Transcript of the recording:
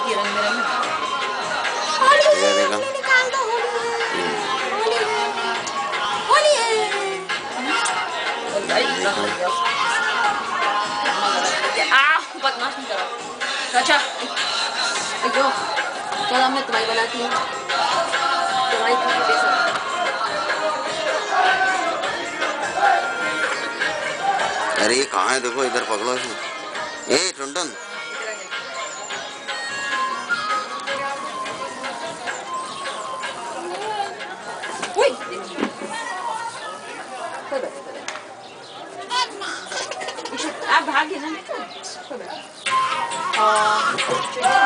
देखिए रंग में रंग निकाल दो। होली है। बदमाश नहीं करो। अच्छा अयो चलो मैं तुम्हारी बनाती हूँ। तुम्हारी अरे ये कहाँ है? देखो इधर पकड़ो इसे। ए टुनटुन आप भागे ना।